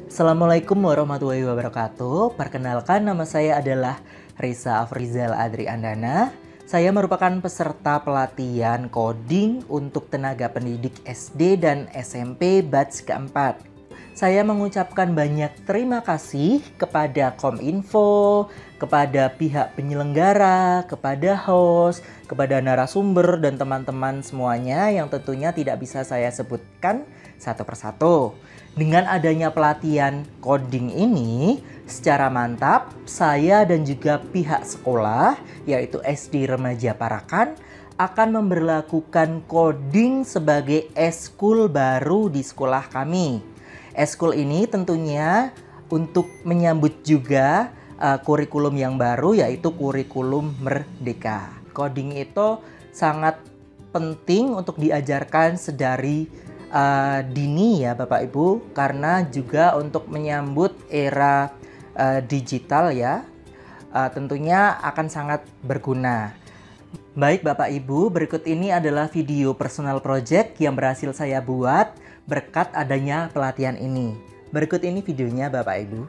Assalamualaikum warahmatullahi wabarakatuh. Perkenalkan, nama saya adalah Risa Afrizal Adri Andana. Saya merupakan peserta pelatihan coding untuk tenaga pendidik SD dan SMP batch keempat. Saya mengucapkan banyak terima kasih kepada Kominfo, kepada pihak penyelenggara, kepada host, kepada narasumber, dan teman-teman semuanya yang tentunya tidak bisa saya sebutkan satu persatu. Dengan adanya pelatihan coding ini, secara mantap, saya dan juga pihak sekolah, yaitu SD Remaja Parakan, akan memberlakukan coding sebagai eskul baru di sekolah kami. Eskul ini tentunya untuk menyambut juga kurikulum yang baru, yaitu kurikulum Merdeka. Coding itu sangat penting untuk diajarkan sedari dini ya Bapak Ibu, karena juga untuk menyambut era digital ya, tentunya akan sangat berguna. Baik Bapak Ibu, berikut ini adalah video personal project yang berhasil saya buat berkat adanya pelatihan ini. Berikut ini videonya Bapak Ibu.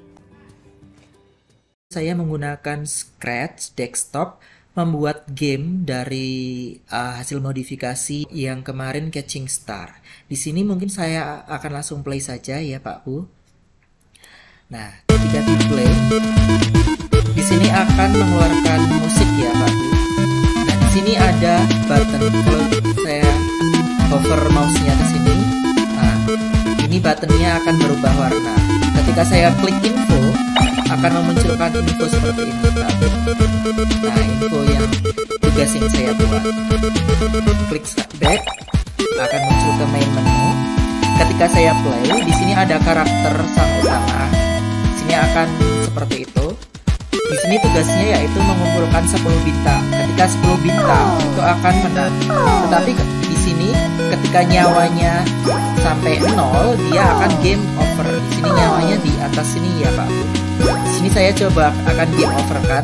Saya menggunakan Scratch Desktop membuat game dari hasil modifikasi yang kemarin Catching Star. Di sini mungkin saya akan langsung play saja ya Pak Bu. Nah, ketika di play, di sini akan mengeluarkan musik ya Pak Bu. Nah, di sini ada button. Kalau saya hover mouse-nya ke sini, nah, ini buttonnya akan berubah warna. Ketika saya klik info, akan memunculkan info seperti ini Pak Bu. Nah, info yang tugas yang saya buat. Klik back, akan muncul ke main menu. Ketika saya play, di sini ada karakter sang utama. Di sini akan seperti itu. Di sini tugasnya yaitu mengumpulkan 10 bintang. Ketika 10 bintang itu akan menang. Tetapi di sini ketika nyawanya sampai 0, dia akan game over. Di sini nyawanya di atas sini ya Pak. Di sini saya coba akan game over kan.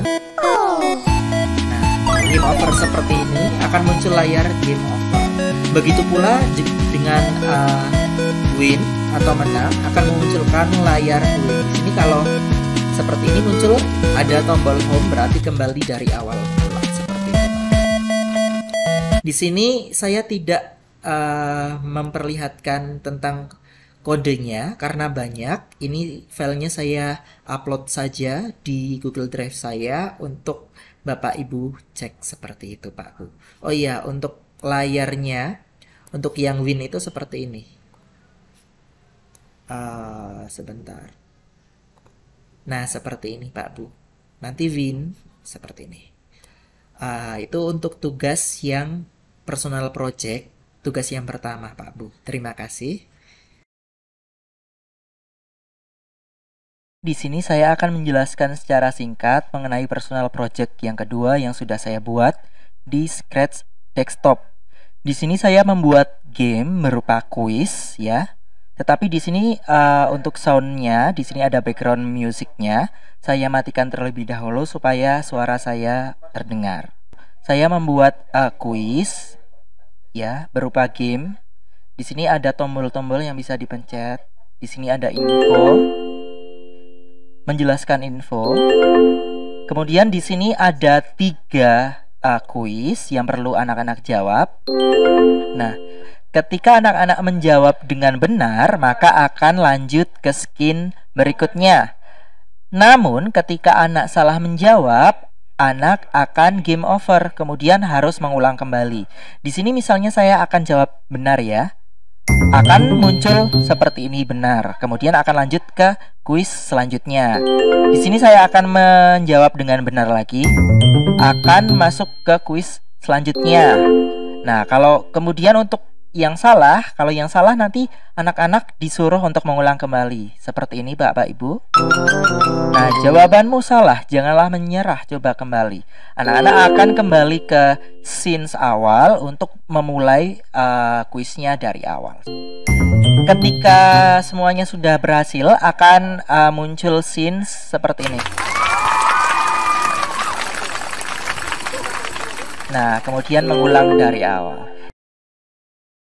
Nah, game over seperti ini akan muncul layar game over. Begitu pula dengan win atau menang akan memunculkan layar win. Di sini kalau seperti ini muncul ada tombol home, berarti kembali dari awal mula seperti itu. Di sini saya tidak memperlihatkan tentang kodenya karena banyak. Ini filenya saya upload saja di Google Drive saya untuk Bapak Ibu cek seperti itu Pak Bu. Oh iya, untuk layarnya untuk yang win itu seperti ini. Sebentar. Nah, seperti ini Pak Bu. Nanti win seperti ini. Itu untuk tugas yang personal project, tugas yang pertama Pak Bu. Terima kasih. Di sini saya akan menjelaskan secara singkat mengenai personal project yang kedua yang sudah saya buat di Scratch Desktop. Di sini saya membuat game berupa kuis ya. Tetapi di sini untuk soundnya, di sini ada background musiknya. Saya matikan terlebih dahulu supaya suara saya terdengar. Saya membuat kuis ya berupa game. Di sini ada tombol-tombol yang bisa dipencet. Di sini ada info, menjelaskan info. Kemudian di sini ada 3 kuis yang perlu anak-anak jawab. Nah, ketika anak-anak menjawab dengan benar, maka akan lanjut ke skin berikutnya. Namun, ketika anak salah menjawab, anak akan game over, kemudian harus mengulang kembali. Di sini misalnya saya akan jawab benar ya. Akan muncul seperti ini benar. Kemudian akan lanjut ke kuis selanjutnya. Di sini saya akan menjawab dengan benar lagi. Akan masuk ke kuis selanjutnya. Nah, kalau kemudian untuk kalau yang salah nanti anak-anak disuruh untuk mengulang kembali. Seperti ini Bapak Ibu. Nah, jawabanmu salah, janganlah menyerah, coba kembali. Anak-anak akan kembali ke scenes awal untuk memulai kuisnya dari awal. Ketika semuanya sudah berhasil, akan muncul scenes seperti ini. Nah, kemudian mengulang dari awal.